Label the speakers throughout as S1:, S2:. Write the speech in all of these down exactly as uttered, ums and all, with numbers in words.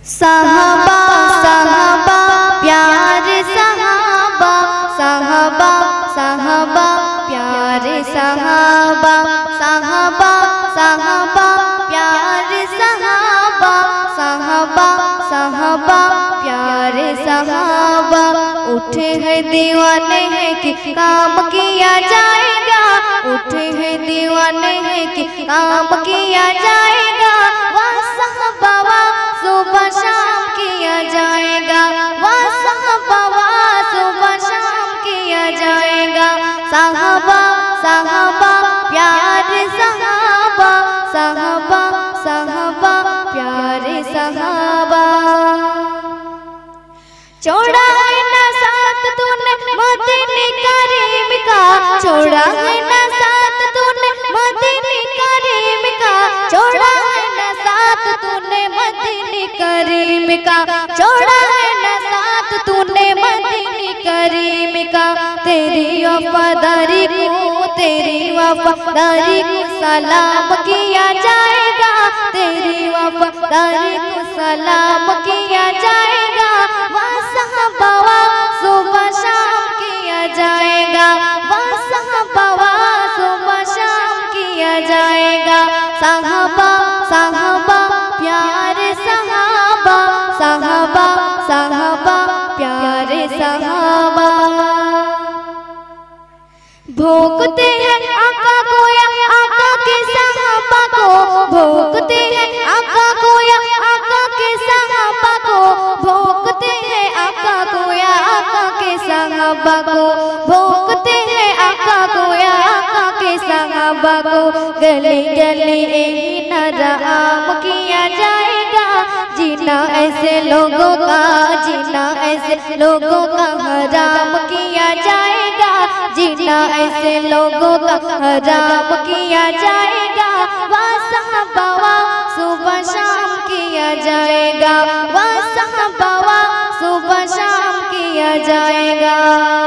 S1: साहबा साहबा प्यारे साहबा साहबा साहबा प्यारे साहबा साहबा साहबा प्यारे साहबा साहबा साहबा प्यारे साहबा। उठे हैं दीवाने हैं कि काम किया जाएगा, उठे हैं दीवाने हैं कि काम किया जाएगा। वाह साहबा वाह सुबह शाम किया जाएगा, वाह साहबा वाह सुबह शाम किया जाएगा। साहबा साहबा प्यारे साहबा साहबा साहबा प्यारे साहबा। छोड़ा है ना साथ तूने मदीने करीम का, छोड़ा है ना साथ तूने मदीने करीम का, छोड़ा है ना साथ तूने मदीने करीम का, छोड़ा है ना साथ तूने मदीने करीम का। तेरी वफादारी को तेरी वफादारी को सलाम किया जाएगा, तेरी वफादारी को सलाम किया जाएगा। वाह साहबा वाह सुबह शाम किया जाएगा, वाह साहबा वाह सुबह शाम किया जाएगा। साहबा साहबा प्यारे साहबा साहबा साहबा प्यारे साहबा। भोंकते हैं आका गोया आका के साहबा को, भोंकते हैं आका गोया आका के साहबा को, भोंकते हैं आका गोया आका के साहबा को, भोंकते हैं आका गोया आका के साहबा को। गली गली यही नाम किया जाएगा, जीना ऐसे लोगों का जीना ऐसे लोगों का हराम किया जाएगा, जीना ऐसे लोगों का हराम किया जाएगा। वाह साहबा वाह सुबह शाम किया जाएगा, वाह साहबा वाह सुबह शाम किया जाएगा।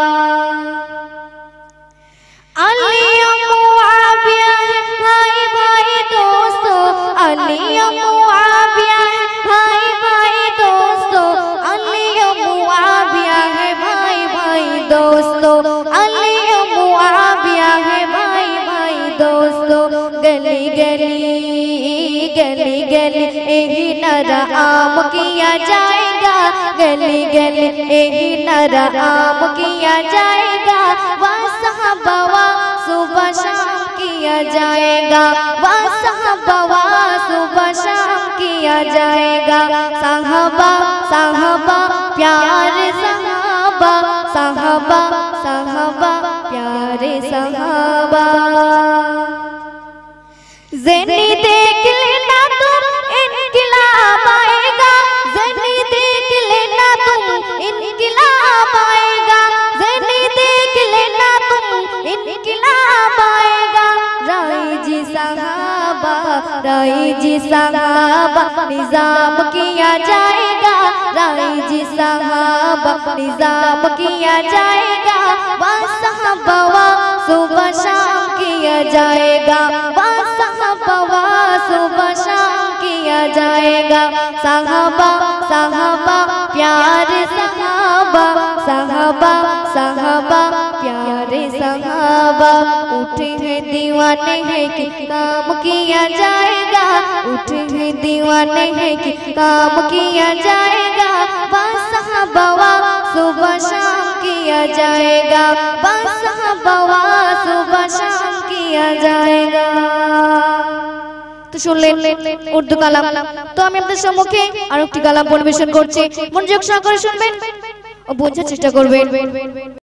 S1: अली मुआविया है भाई भाई दोस्तों, अली मुआविया है भाई भाई दोस्तों, अली मुआविया है भाई भाई दोस्तों, अली मुआविया है भाई भाई दोस्तों। गली गली गली गली यही नाम किया जाएगा, गली गली यही नाम किया जाएगा। वाह साहबा वाह सुबह शाम किया जाएगा, वाह साहबा वाह सुबह शाम किया जाएगा। साहबा साहबा प्यारे साहबा साहबा साहबा प्यारे साहबा। ज़नी देख लेना तुम इनकिलाब आएगा, ज़नी देख लेना तुम इनकिलाब आएगा, ज़नी देख लेना तुम इनकिलाब आएगा। राई जी साहबा राई जी साहबा निजाम किया जाएगा, राई जी साहबा निजाम किया जाएगा। वाह साहबा वाह सुबह शाम किया जाएगा, वाह साहबा वाह सुबह शाम किया जाएगा। साहबा साहबा प्यारे साहबा साहबा साहबा प्यारे साहबा। उठे हैं दीवाने हैं कि काम किया जाएगा, उठे हैं दीवाने हैं कि काम किया जाएगा। वाह साहबा वाह सुबह शाम किया जाएगा, वाह साहबा वाह सुबह शाम किया जाएगा। तो শুনলেন উর্দু কালাম। তো আমি আপনাদের সম্মুখে আরেকটি কালাম পরিবেশন করছি, মনোযোগ সহকারে শুনবেন ও বোঝার চেষ্টা করবেন।